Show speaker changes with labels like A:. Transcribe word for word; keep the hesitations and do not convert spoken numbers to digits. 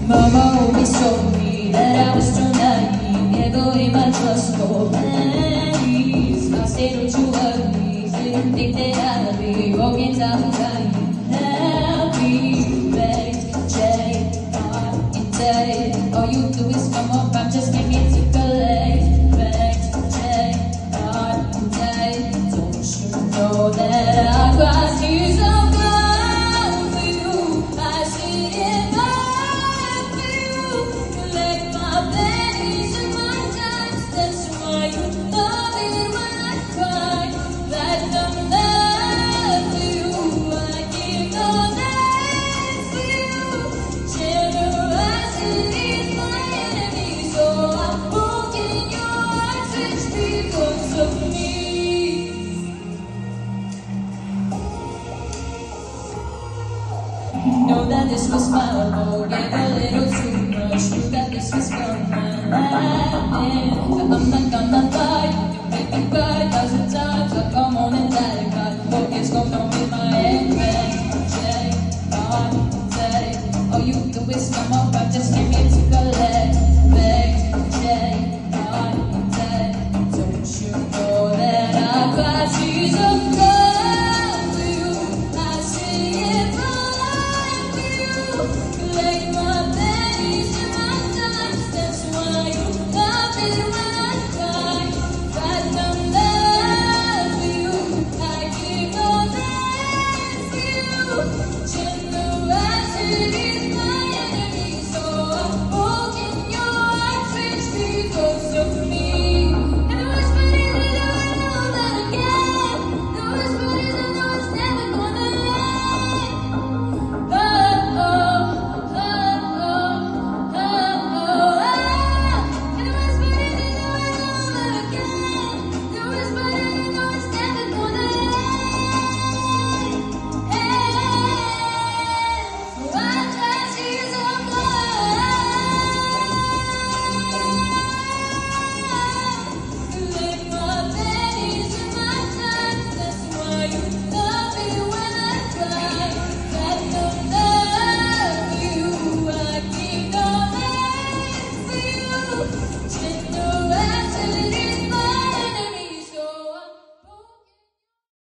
A: Mama always told me that I was too naive. Yeah, go in my trust for pennies. I said, don't you worry, didn't think that I'd be broken down time. Happy, baked, jade, hard and day. All you do is come up, I'm just getting to collect. Baked, jade, hard and day. Don't you know that I cry tears of blood for you? I see it all for you. You like my pennies and my dimes. That's why you love it when I cry. That I'm there for you. I give all that for you. Generosity is my enemy, so I'm broken your heart rich because of me. Know that this was my fault, gave a little too much. Knew that this was gonna happen, but I'm not gonna lie. You make me cry a thousand times. I come on and die. God, focus, go down with my